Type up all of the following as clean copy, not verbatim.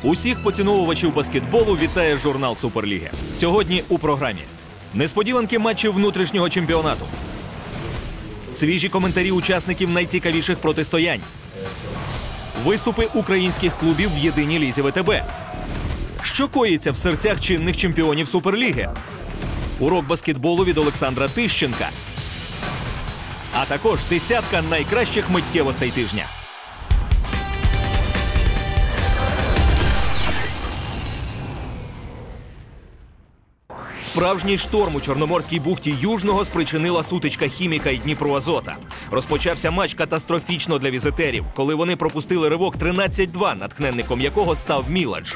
Усіх поціновувачів баскетболу вітає журнал Суперліги. Сьогодні у програмі несподіванки матчів внутрішнього чемпіонату, свіжі коментарі учасників найцікавіших протистоянь, виступи українських клубів в єдиній лізі ВТБ, що коїться в серцях чинних чемпіонів Суперліги, урок баскетболу від Олександра Тищенка, а також десятка найкращих миттєвостей тижня. Справжній шторм у Чорноморській бухті Южного спричинила сутичка «Хіміка» і Дніпроазота. Розпочався матч катастрофічно для візитерів, коли вони пропустили ривок 13-2, натхненником якого став Міладж.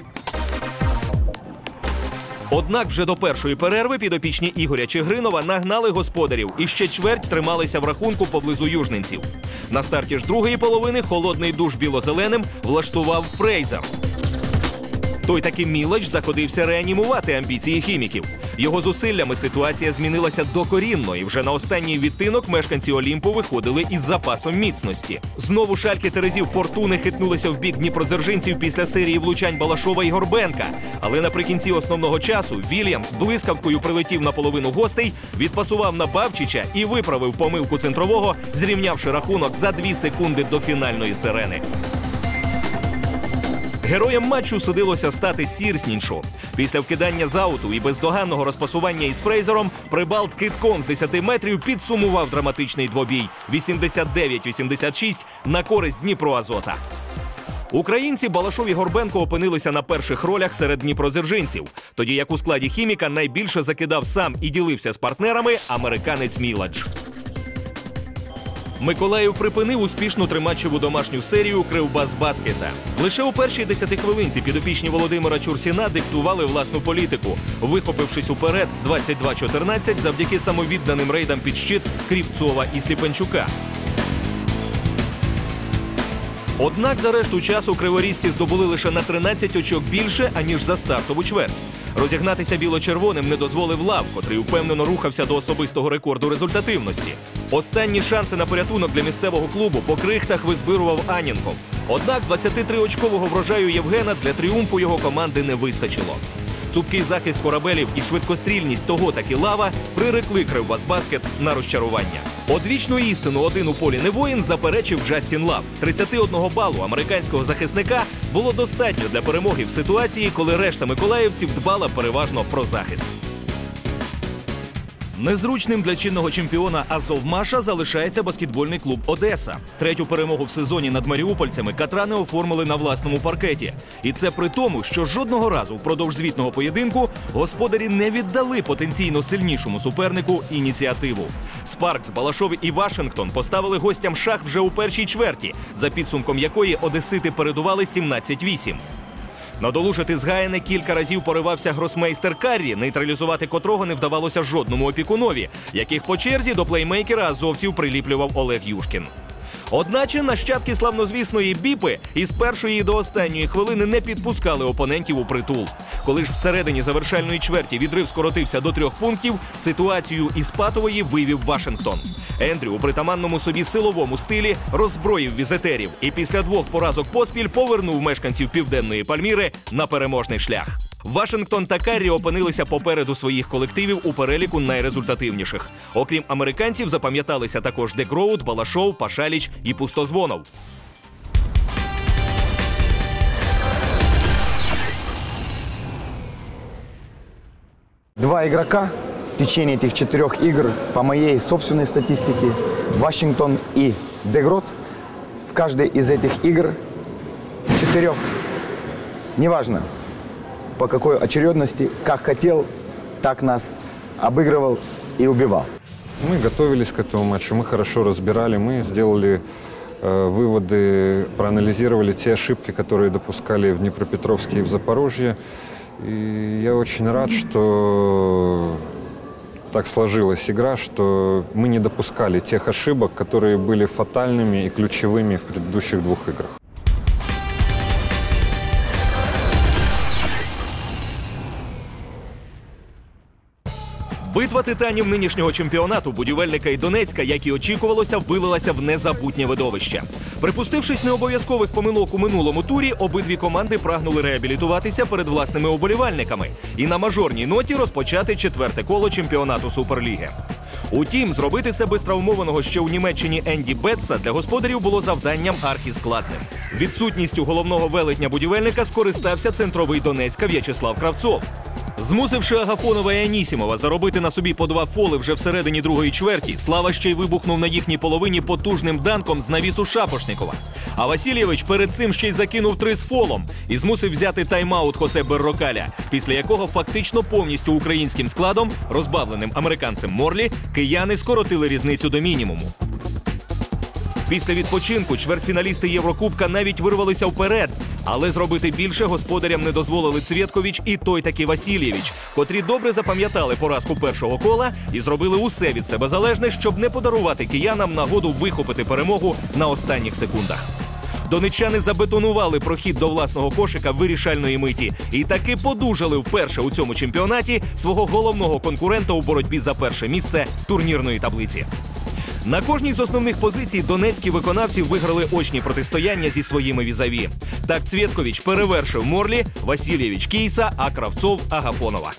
Однак вже до першої перерви підопічні Ігоря Чигринова нагнали господарів і ще чверть трималися в рахунку поблизу южненців. На старті ж другої половини холодний душ біло-зеленим влаштував Фрейзер. Той таки Міладж заходився реанімувати амбіції хіміків. Його зусиллями ситуація змінилася докорінно, і вже на останній відтинок мешканці Олімпу виходили із запасом міцності. Знову шальки терезів Фортуни хитнулися в бік дніпродзержинців після серії влучань Балашова і Горбенка. Але наприкінці основного часу Вільямс блискавкою прилетів на половину гостей, відпасував на Бавчича і виправив помилку центрового, зрівнявши рахунок за 2 секунди до фінальної сирени. Героєм матчу судилося стати Сірсніншу. Після вкидання з ауту і бездоганного розпасування із Фрейзером Прибалт кидком з 10 метрів підсумував драматичний двобій 89-86 на користь Дніпроазота. Українці Балашов і Горбенко опинилися на перших ролях серед дніпродзержинців, тоді як у складі «Хіміка» найбільше закидав сам і ділився з партнерами американець Міладж. Миколаїв припинив успішну триматчеву домашню серію Кривбасбаскета. Лише у першій 10 хвилинці підопічні Володимира Чурсіна диктували власну політику, вихопившись уперед 22-14 завдяки самовідданим рейдам під щит Крівцова і Сліпенчука. Однак за решту часу криворізці здобули лише на 13 очок більше, аніж за стартову чверть. Розігнатися біло-червоним не дозволив Лав, котрий впевнено рухався до особистого рекорду результативності. Останні шанси на порятунок для місцевого клубу по крихтах визбирував Анінков. Однак 23-очкового врожаю Євгена для тріумфу його команди не вистачило. Цупкий захист корабелів і швидкострільність того таки Лава прирекли Кривбасбаскет на розчарування. Одвічну істину «один у полі не воїн» заперечив Джастін Лав. 31 балу американського захисника було достатньо для перемоги в ситуації, коли решта миколаївців дбала переважно про захист. Незручним для чинного чемпіона «Азовмаша» залишається баскетбольний клуб «Одеса». Третю перемогу в сезоні над маріупольцями катрани оформили на власному паркеті. І це при тому, що жодного разу впродовж звітного поєдинку господарі не віддали потенційно сильнішому супернику ініціативу. Спаркс, Балашов і Вашингтон поставили гостям шах вже у першій чверті, за підсумком якої одесити передували 17-8. Надолужити згаяне кілька разів поривався гросмейстер Каррі, нейтралізувати котрого не вдавалося жодному опікунові, яких по черзі до плеймейкера азовців приліплював Олег Юшкін. Одначе нащадки славнозвісної Біпи із першої до останньої хвилини не підпускали опонентів у притул. Коли ж всередині завершальної чверті відрив скоротився до 3 пунктів, ситуацію із патової вивів Вашингтон. Ендрю у притаманному собі силовому стилі роззброїв візитерів і після 2 поразок поспіль повернув мешканців Південної Пальміри на переможний шлях. Вашингтон та Каррі опинилися попереду своїх колективів у переліку найрезультативніших. Окрім американців, запам'яталися також Декроуд, Балашов, Пашаліч і Пустозвонов. Два игрока в течение этих 4 игр, по моей собственной статистике, Вашингтон и Дегрот, в каждой из этих игр 4, неважно по какой очередности, как хотел, так нас обыгрывал и убивал. Мы готовились к этому матчу, мы хорошо разбирали, мы сделали выводы, проанализировали те ошибки, которые допускали в Днепропетровске и в Запорожье. И я очень рад, что так сложилась игра, что мы не допускали тех ошибок, которые были фатальными и ключевыми в предыдущих 2 играх. Битва титанів нинішнього чемпіонату Будівельника і Донецька, як і очікувалося, вилилася в незабутнє видовище. Припустившись необов'язкових помилок у минулому турі, обидві команди прагнули реабілітуватися перед власними оболівальниками і на мажорній ноті розпочати 4-те коло чемпіонату Суперліги. Утім, зробити це без травмованого ще у Німеччині Енді Бетца для господарів було завданням архіскладним. Відсутністю головного велетня Будівельника скористався центровий Донецька В'ячеслав Кравцов. Змусивши Агафонова і Анісімова заробити на собі по 2 фоли вже всередині другої чверті, Слава ще й вибухнув на їхній половині потужним данком з навісу Шапошникова. А Васильєвич перед цим ще й закинув 3 з фолом і змусив взяти тайм-аут Хосе Беррокаля, після якого фактично повністю українським складом, розбавленим американцем Морлі, кияни скоротили різницю до мінімуму. Після відпочинку чвертьфіналісти Єврокубка навіть вирвалися вперед, але зробити більше господарям не дозволили Цвєтковіч і той таки Васильєвич, котрі добре запам'ятали поразку першого кола і зробили усе від себе залежне, щоб не подарувати киянам нагоду вихопити перемогу на останніх секундах. Донеччани забетонували прохід до власного кошика вирішальної миті і таки подужали вперше у цьому чемпіонаті свого головного конкурента у боротьбі за перше місце турнірної таблиці. На кожній з основних позицій донецькі виконавці виграли очні протистояння зі своїми візаві. Так Цвєтковіч перевершив Морлі, Васильєвич Кійса, а Кравцов – Агафонова.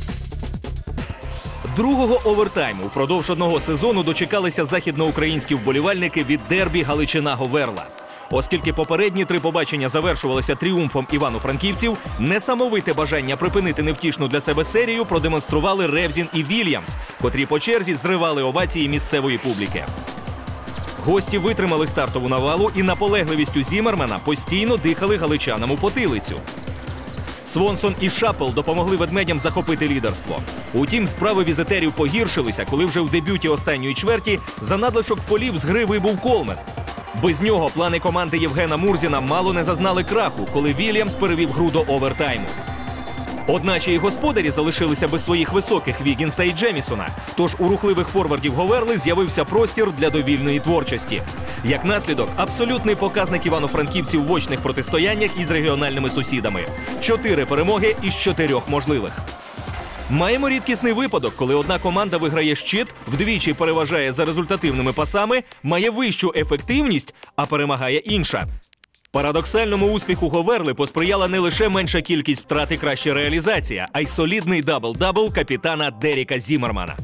Другого овертайму впродовж одного сезону дочекалися західноукраїнські вболівальники від дербі Галичина-Говерла. Оскільки попередні 3 побачення завершувалися тріумфом івано-франківців, несамовите бажання припинити невтішну для себе серію продемонстрували Ревзін і Вільямс, котрі по черзі зривали овації місцевої публіки. Гості витримали стартову навалу і наполегливістю Зіммермана постійно дихали галичанам у потилицю. Свонсон і Шапел допомогли ведмедям захопити лідерство. Утім, справи візитерів погіршилися, коли вже в дебюті останньої чверті за надлишок фолів з гри вибув Колмет. Без нього плани команди Євгена Мурзіна мало не зазнали краху, коли Вільямс перевів гру до овертайму. Одначе і господарі залишилися без своїх високих Вігінса і Джемісона, тож у рухливих форвардів Говерли з'явився простір для довільної творчості. Як наслідок, абсолютний показник івано-франківців в очних протистояннях із регіональними сусідами – 4 перемоги із 4 можливих. Маємо рідкісний випадок, коли одна команда виграє щит, вдвічі переважає за результативними пасами, має вищу ефективність, а перемагає інша. Парадоксальному успіху Говерли посприяла не лише менша кількість втрат і краща реалізація, а й солідний дабл-дабл капітана Деріка Зіммермана.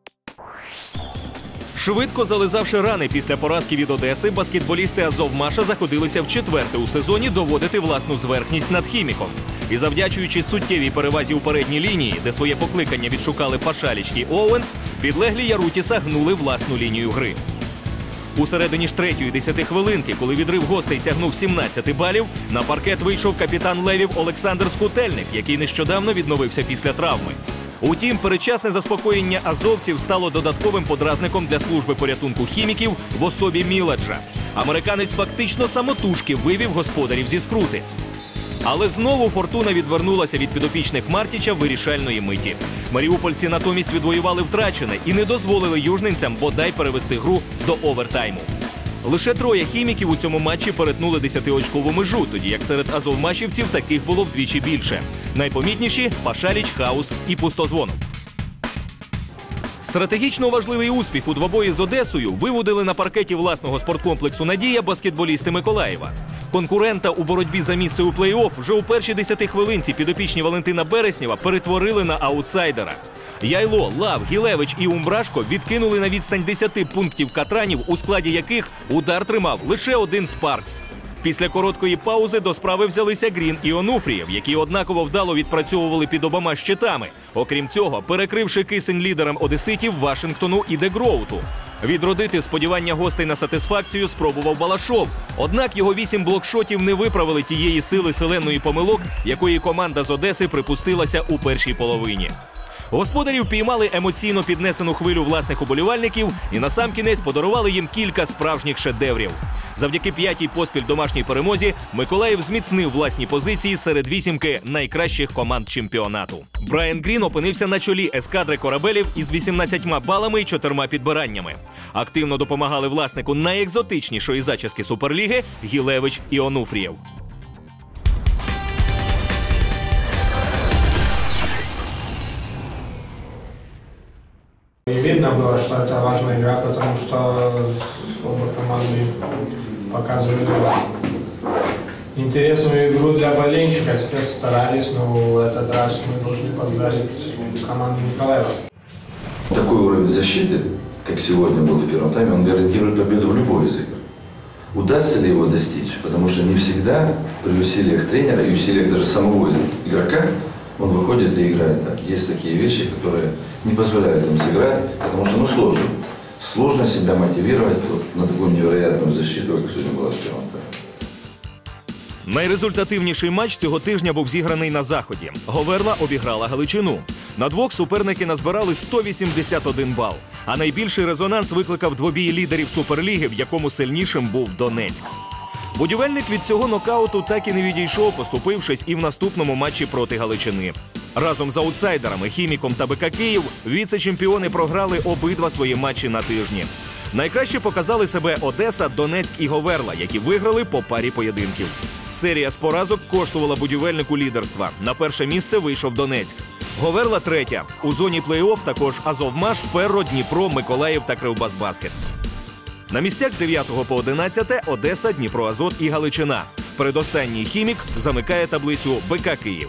Швидко зализавши рани після поразки від Одеси, баскетболісти Азовмаша заходилися вчетверте у сезоні доводити власну зверхність над Хіміком. І завдячуючи суттєвій перевазі у передній лінії, де своє покликання відшукали Пашаліч і Оуенс, підлеглі Ярутіса гнули власну лінію гри. У середині ж 3-ї 10 хвилинки, коли відрив гостей сягнув 17 балів, на паркет вийшов капітан Левів Олександр Скутельник, який нещодавно відновився після травми. Утім, передчасне заспокоєння азовців стало додатковим подразником для служби порятунку хіміків в особі Міладжа. Американець фактично самотужки вивів господарів зі скрути. Але знову фортуна відвернулася від підопічних Мартіча вирішальної миті. Маріупольці натомість відвоювали втрачене і не дозволили южненцям бодай перевести гру до овертайму. Лише 3 хіміків у цьому матчі перетнули 10-очкову межу, тоді як серед азовмашівців таких було вдвічі більше. Найпомітніші – Пашаліч, Хаус і Пустозвон. Стратегічно важливий успіх у двобої з Одесою виводили на паркеті власного спорткомплексу «Надія» баскетболісти Миколаєва. Конкурента у боротьбі за місце у плей-офф вже у першій 10 хвилинці підопічні Валентина Береснєва перетворили на аутсайдера. Яйло, Лав, Гілевич і Умбрашко відкинули на відстань 10 пунктів катранів, у складі яких удар тримав лише один Спаркс. Після короткої паузи до справи взялися Грін і Онуфрієв, які однаково вдало відпрацьовували під обома щитами. Окрім цього, перекривши кисень лідерам одеситів Вашингтону і Дегроуту. Відродити сподівання гостей на сатисфакцію спробував Балашов. Однак його 8 блокшотів не виправили тієї сили селенної помилок, якої команда з Одеси припустилася у першій половині. Господарі впіймали емоційно піднесену хвилю власних уболівальників і насамкінець подарували їм кілька справжніх шедеврів. Завдяки 5-й поспіль домашній перемозі Миколаїв зміцнив власні позиції серед 8 найкращих команд чемпіонату. Брайан Грін опинився на чолі ескадри корабелів із 18 балами і 4 підбираннями. Активно допомагали власнику найекзотичнішої зачіски Суперліги Гілевич і Онуфрієв. И видно было, что это важная игра, потому что оба команды показывали интересную игру для болельщиков. Все старались, но в этот раз мы должны поздравить команду Николаева. Такой уровень защиты, как сегодня был в первом тайме, он гарантирует победу в любой из игр. Удастся ли его достичь? Потому что не всегда при усилиях тренера и усилиях даже самого игрока он выходит и играет так. Есть такие вещи, которые не позволяют им сыграть, потому что сложно. Сложно себя мотивировать на такую невероятную защиту, як сьогодні була в первом таймі. Найрезультативніший матч цього тижня був зіграний на Заході. Говерла обіграла Галичину. На двох суперники назбирали 181 бал. А найбільший резонанс викликав двобій лідерів Суперліги, в якому сильнішим був Донецьк. Будівельник від цього нокауту так і не відійшов, поступившись і в наступному матчі проти Галичини. Разом з аутсайдерами Хіміком та БК Київ віце-чемпіони програли обидва свої матчі на тижні. Найкраще показали себе Одеса, Донецьк і Говерла, які виграли по парі поєдинків. Серія з поразок коштувала будівельнику лідерства. На перше місце вийшов Донецьк. Говерла третя. У зоні плей-офф також Азовмаш, Ферро, Дніпро, Миколаїв та Кривбасбаскет. На місцях з 9 по 11 Одеса, Дніпро-Азот і Галичина. Передостанній Хімік замикає таблицю БК Київ.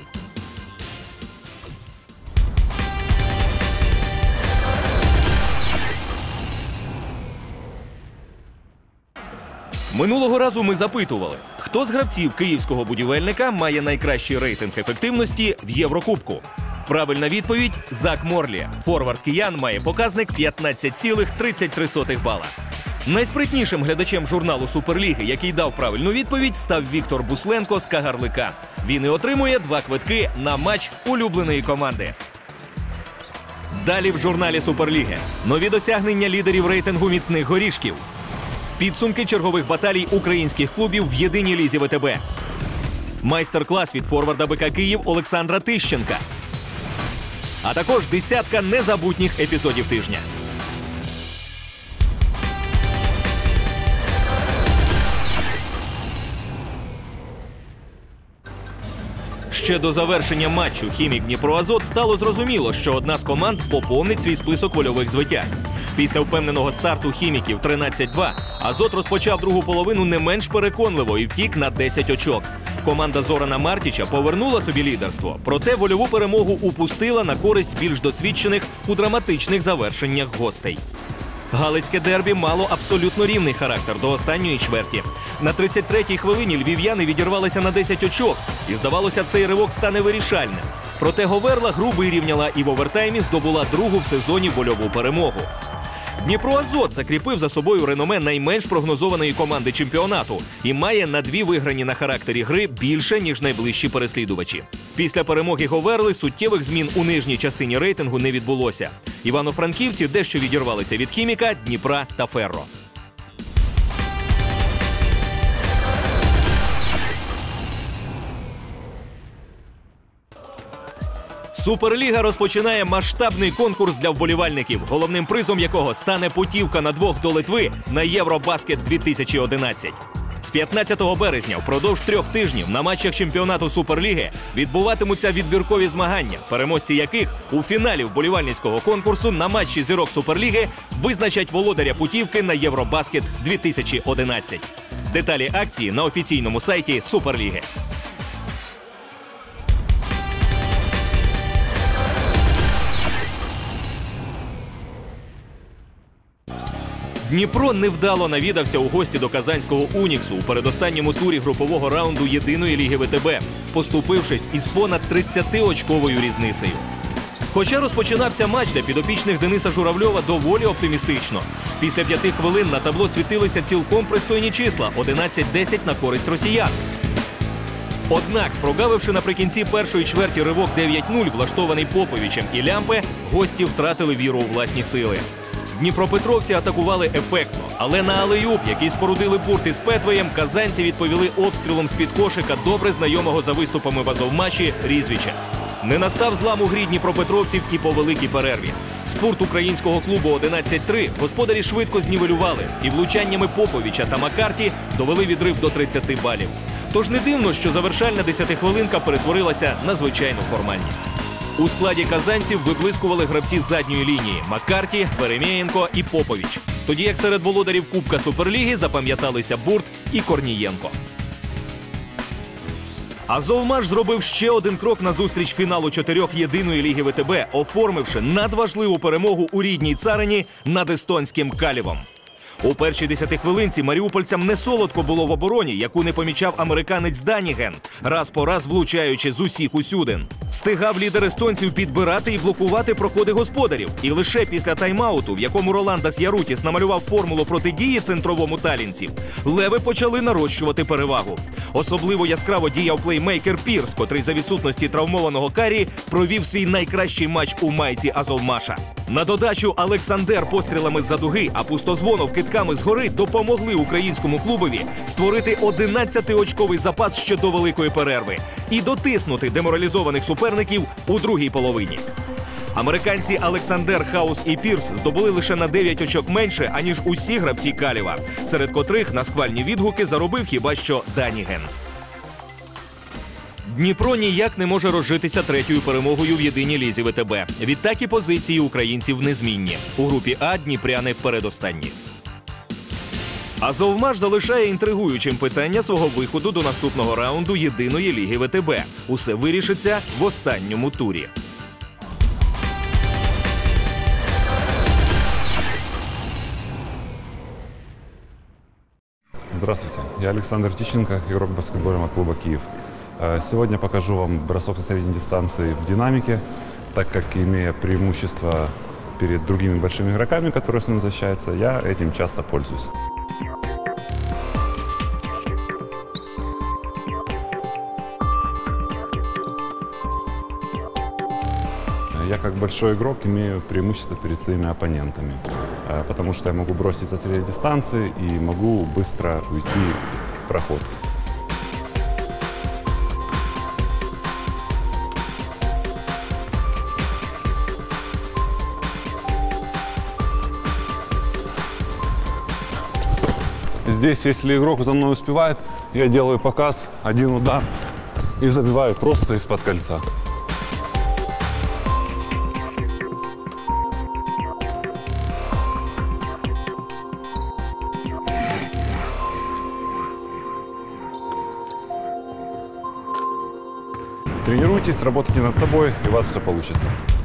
Минулого разу ми запитували, хто з гравців київського будівельника має найкращий рейтинг ефективності в Єврокубку. Правильна відповідь – Зак Морлі. Форвард киян має показник 15,33 бала. Найспритнішим глядачем журналу Суперліги, який дав правильну відповідь, став Віктор Бусленко з Кагарлика. Він і отримує 2 квитки на матч улюбленої команди. Далі в журналі Суперліги. Нові досягнення лідерів рейтингу міцних горішків. Підсумки чергових баталій українських клубів в єдиній лізі ВТБ. Майстер-клас від форварда БК Київ Олександра Тищенка. А також десятка незабутніх епізодів тижня. Ще до завершення матчу Хімік-Дніпро-Азот стало зрозуміло, що одна з команд поповнить свій список вольових звитяг. Після впевненого старту хіміків 13-2 Азот розпочав другу половину не менш переконливо і втік на 10 очок. Команда Зорана Мартіча повернула собі лідерство, проте вольову перемогу упустила на користь більш досвідчених у драматичних завершеннях гостей. Галицьке дербі мало абсолютно рівний характер до останньої чверті. На 33-й хвилині львів'яни відірвалися на 10 очок, і здавалося, цей ривок стане вирішальним. Проте Говерла гру вирівняла і в овертаймі здобула другу в сезоні вольову перемогу. Дніпро-Азот закріпив за собою реноме найменш прогнозованої команди чемпіонату і має на 2 виграні на характері гри більше, ніж найближчі переслідувачі. Після перемоги Говерли суттєвих змін у нижній частині рейтингу не відбулося. Івано-франківці дещо відірвалися від Хіміка, Дніпра та Ферро. Суперліга розпочинає масштабний конкурс для вболівальників, головним призом якого стане путівка на 2 до Литви на Євробаскет 2011. З 15 березня впродовж 3 тижнів на матчах чемпіонату Суперліги відбуватимуться відбіркові змагання, переможці яких у фіналі вболівальницького конкурсу на матчі зірок Суперліги визначать володаря путівки на Євробаскет 2011. Деталі акції на офіційному сайті Суперліги. Дніпро невдало навідався у гості до казанського «Уніксу» у передостанньому турі групового раунду єдиної ліги ВТБ, поступившись із понад 30-очковою різницею. Хоча розпочинався матч для підопічних Дениса Журавльова доволі оптимістично. Після 5 хвилин на табло світилися цілком пристойні числа – 11-10 на користь росіян. Однак, прогавивши наприкінці першої чверті ривок 9-0, влаштований Поповичем і Лямпе, гості втратили віру у власні сили. Дніпропетровці атакували ефектно, але на алеюб, який спорудили Бурт із Петвеєм, казанці відповіли обстрілом з-під кошика добре знайомого за виступами в Азовмаші Різвіча. Не настав злам у грі дніпропетровців і по великій перерві. Спорт українського клубу 11-3 господарі швидко знівелювали і влучаннями Поповича та Маккарті довели відрив до 30 балів. Тож не дивно, що завершальна 10-хвилинка перетворилася на звичайну формальність. У складі казанців виблискували гравці з задньої лінії – Маккарті, Веремєєнко і Попович. Тоді як серед володарів Кубка Суперліги запам'яталися Бурт і Корнієнко. «Азовмаш» зробив ще один крок назустріч фіналу 4 єдиної ліги ВТБ, оформивши надважливу перемогу у рідній царині над естонським Калівом. У першій 10 хвилинці маріупольцям не солодко було в обороні, яку не помічав американець Даніген, раз по раз влучаючи з усіх усюдин. Встигав лідер естонців підбирати і блокувати проходи господарів. І лише після тайм-ауту, в якому Роландас Ярутіс намалював формулу протидії центровому талінців, леви почали нарощувати перевагу. Особливо яскраво діяв плеймейкер Пірс, котрий за відсутності травмованого Карі провів свій найкращий матч у майці «Азовмаша». На додачу Олександр пострілами з-за дуги, а Пустозвонов кидками згори допомогли українському клубові створити 11-очковий запас ще до великої перерви і дотиснути деморалізованих суперників у другій половині. Американці Олександр, Хаус і Пірс здобули лише на 9 очок менше, аніж усі гравці Каліва, серед котрих на схвальні відгуки заробив хіба що Даніген. Дніпро ніяк не може розжитися третьою перемогою в єдиній лізі ВТБ. Відтак і позиції українців незмінні. У групі А дніпряни передостанні. «Азовмаш» залишає інтригуючим питання свого виходу до наступного раунду єдиної ліги ВТБ. Усе вирішиться в останньому турі. Здравствуйте, я Александр Тищенко, игрок баскетбольного клуба «Киев». Сегодня покажу вам бросок со средней дистанции в динамике, так как, имея преимущество перед другими большими игроками, которые с ним защищаются, я этим часто пользуюсь. Я как большой игрок имею преимущество перед своими оппонентами, потому что я могу бросить со средней дистанции и могу быстро уйти в проход. Здесь, если игрок за мной успевает, я делаю показ, один удар и забиваю просто из-под кольца. Тренируйтесь, работайте над собой, и у вас все получится.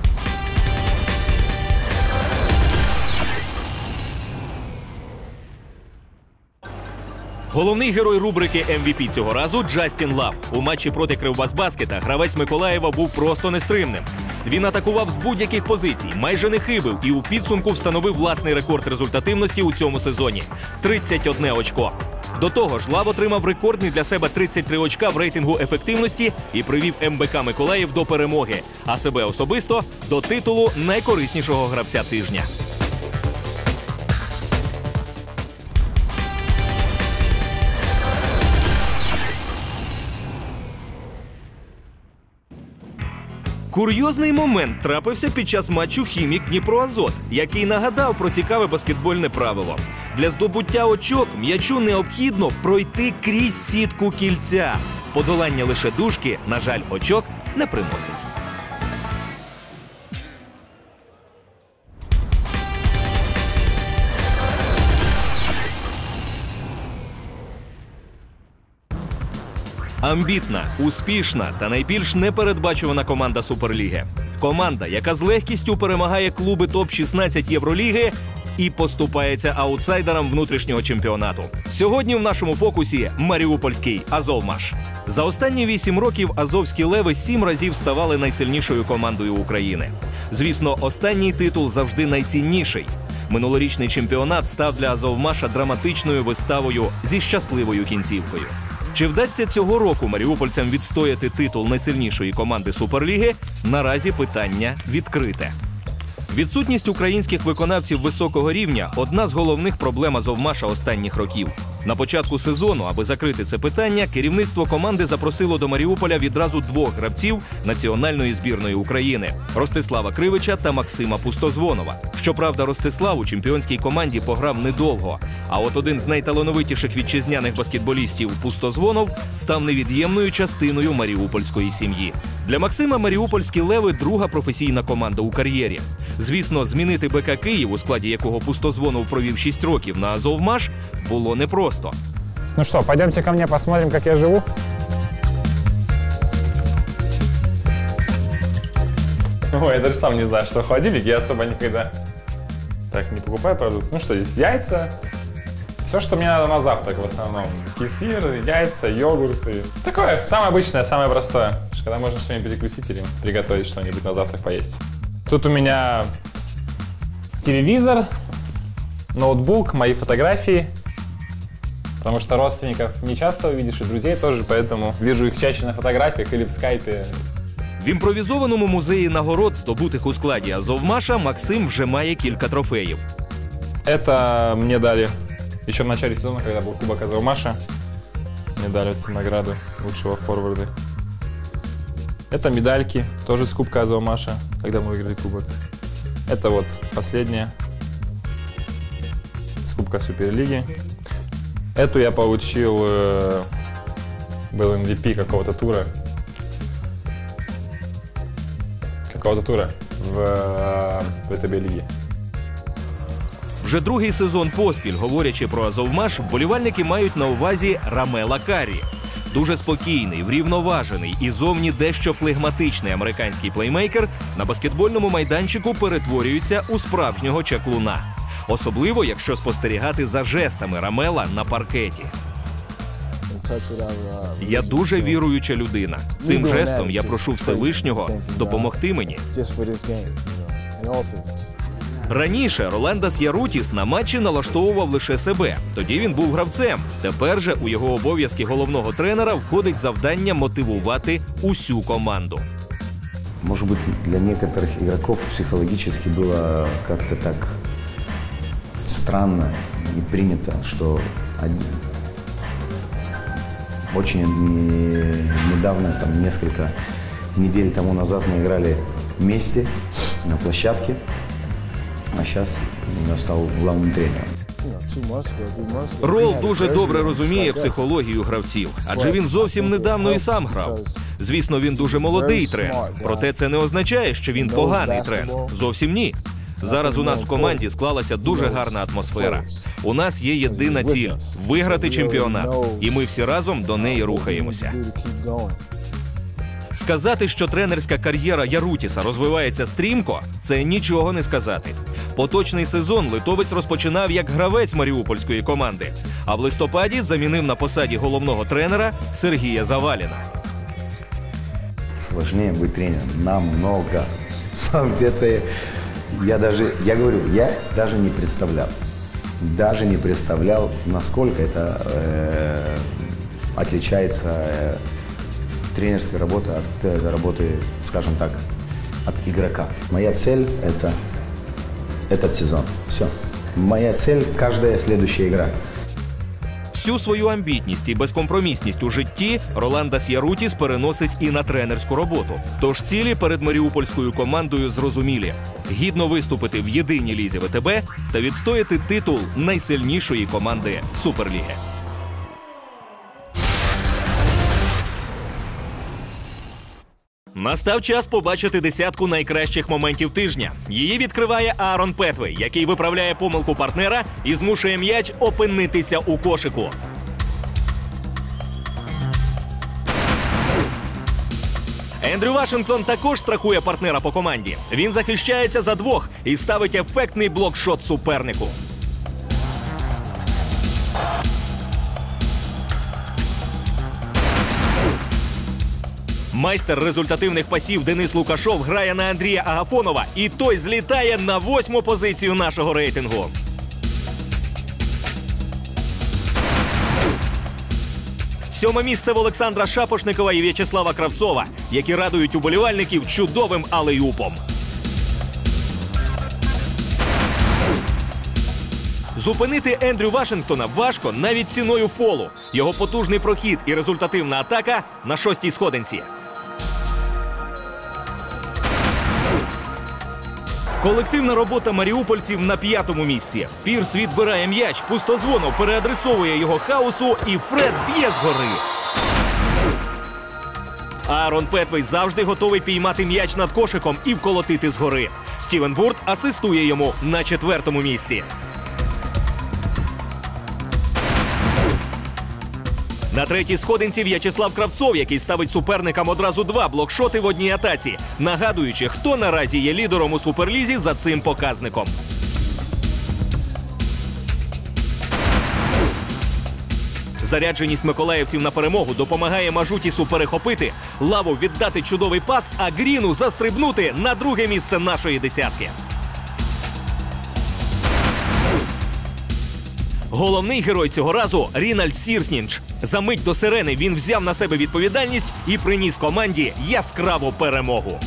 Головний герой рубрики MVP цього разу – Джастін Лав. У матчі проти Кривбасбаскета гравець Миколаєва був просто нестримним. Він атакував з будь-яких позицій, майже не хибив і у підсумку встановив власний рекорд результативності у цьому сезоні – 31 очко. До того ж, Лав отримав рекордний для себе 33 очка в рейтингу ефективності і привів МБК Миколаїв до перемоги, а себе особисто – до титулу найкориснішого гравця тижня. Курйозний момент трапився під час матчу «Хімік-Дніпро-Азот», який нагадав про цікаве баскетбольне правило. Для здобуття очок м'ячу необхідно пройти крізь сітку кільця. Подолання лише дужки, на жаль, очок не приносить. Амбітна, успішна та найбільш непередбачувана команда Суперліги. Команда, яка з легкістю перемагає клуби топ-16 Євроліги і поступається аутсайдерам внутрішнього чемпіонату. Сьогодні в нашому фокусі маріупольський «Азовмаш». За останні 8 років азовські леви 7 разів ставали найсильнішою командою України. Звісно, останній титул завжди найцінніший. Минулорічний чемпіонат став для «Азовмаша» драматичною виставою зі щасливою кінцівкою. Чи вдасться цього року маріупольцям відстояти титул найсильнішої команди Суперліги, наразі питання відкрите. Відсутність українських виконавців високого рівня – одна з головних проблем «Азовмаша» останніх років. На початку сезону, аби закрити це питання, керівництво команди запросило до Маріуполя відразу двох гравців національної збірної України – Ростислава Кривича та Максима Пустозвонова. Щоправда, Ростислав у чемпіонській команді пограв недовго, а от один з найталановитіших вітчизняних баскетболістів Пустозвонов став невід'ємною частиною маріупольської сім'ї. Для Максима маріупольські «Леви» – друга професійна команда у кар'єрі. Звісно, змінити БК «Київ», у складі якого Пустозвонов провів 6 років, на «Азовмаш» було непросто. Ну что, пойдемте ко мне, посмотрим, как я живу. Ой, я даже сам не знаю, что в холодильнике, я особо никогда так не покупаю продукты. Ну что здесь, яйца, все, что мне надо на завтрак в основном. Кефир, яйца, йогурты. Такое, самое обычное, самое простое. Когда можно что-нибудь перекусить или приготовить что-нибудь на завтрак поесть. Тут у меня телевизор, ноутбук, мои фотографии. Потому что родственников не часто увидишь, и друзей тоже, поэтому вижу их чаще на фотографиях или в скайпе. В імпровізованому музеї нагород, здобутих у складі «Азовмаша», Максим вже має кілька трофеїв. Это мне дали еще в начале сезона, когда был Кубок Азовмаша. Мне дали эту награду лучшего форварда. Это медальки, тоже с Кубка Азовмаша, когда мы выиграли Кубок. Это вот последняя с Кубка Суперлиги. Эту я получил, был MVP какого-то тура. В ВТБ-лігі. Вже другий сезон поспіль, говорячи про «Азовмаш», вболівальники мають на увазі Рамела Каррі. Дуже спокійний, врівноважений і зовні дещо флегматичний американський плеймейкер на баскетбольному майданчику перетворюється у справжнього чаклуна. Особливо, якщо спостерігати за жестами Рамела на паркеті. Я дуже віруюча людина. Цим жестом я прошу Всевишнього допомогти мені. Раніше Роландас Ярутіс на матчі налаштовував лише себе. Тоді він був гравцем. Тепер же у його обов'язки головного тренера входить завдання мотивувати усю команду. Может быть, для некоторых игроков психологически было как-то так странно и принято, что очень недавно, там, несколько недель тому назад мы играли вместе на площадке, а сейчас я стал главным тренером. Рол дуже добре розуміє психологію гравців, адже він зовсім недавно і сам грав. Звісно, він дуже молодий тренер, проте це не означає, що він поганий тренер. Зовсім ні. Зараз у нас в команді склалася дуже гарна атмосфера. У нас є єдина ціль – виграти чемпіонат. І ми всі разом до неї рухаємося. Сказати, що тренерська кар'єра Ярутіса розвивається стрімко – це нічого не сказати. Поточний сезон литовець розпочинав як гравець маріупольської команди, а в листопаді замінив на посаді головного тренера Сергія Заваліна. Сложнее быть тренером. Намного. Я даже не представлял, насколько это отличается тренерская работа от работы, скажем так, от игрока. Моя цель – это этот сезон. Все. Моя цель – каждая следующая игра. Всю свою амбітність і безкомпромісність у житті Роландас Ярутіс переносить і на тренерську роботу. Тож цілі перед маріупольською командою зрозумілі – гідно виступити в єдиній лізі ВТБ та відстояти титул найсильнішої команди Суперліги. Настав час побачити десятку найкращих моментів тижня. Її відкриває Аарон Петвей, який виправляє помилку партнера і змушує м'яч опинитися у кошику. Ендрю Вашингтон також страхує партнера по команді. Він захищається за двох і ставить ефектний блокшот супернику. Майстер результативних пасів Денис Лукашов грає на Андрія Агафонова, і той злітає на 8-му позицію нашого рейтингу. Сьоме місце в Олександра Шапошникова і В'ячеслава Кравцова, які радують уболівальників чудовим алеюпом. Зупинити Ендрю Вашингтона важко навіть ціною фолу. Його потужний прохід і результативна атака на 6-й сходинці. Колективна робота маріупольців на 5-му місці. Пірс відбирає м'яч, пустозвонов переадресовує його Хаусу і Фред б'є згори. Аарон Петвей завжди готовий піймати м'яч над кошиком і вколотити згори. Стівен Бурт асистує йому на 4-му місці. На 3-й сходинці В'ячеслав Кравцов, який ставить суперникам одразу 2 блокшоти в одній атаці, нагадуючи, хто наразі є лідером у Суперлізі за цим показником. Зарядженість миколаївців на перемогу допомагає Мажутісу перехопити, Лаву віддати чудовий пас, а Гріну застрибнути на 2-ге місце нашої десятки. Головний герой цього разу – Рінальд Сірснінч. За мить до сирени він взяв на себе відповідальність і приніс команді яскраву перемогу.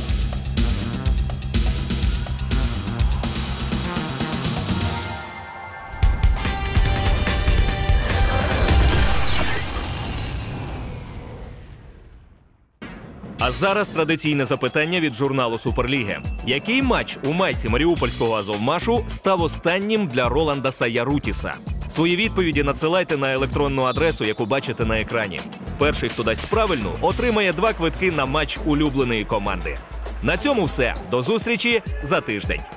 А зараз традиційне запитання від журналу Суперліги. Який матч у майці маріупольського Азовмашу став останнім для Роланда Сайярутіса? Свої відповіді надсилайте на електронну адресу, яку бачите на екрані. Перший, хто дасть правильну, отримає 2 квитки на матч улюбленої команди. На цьому все. До зустрічі за тиждень.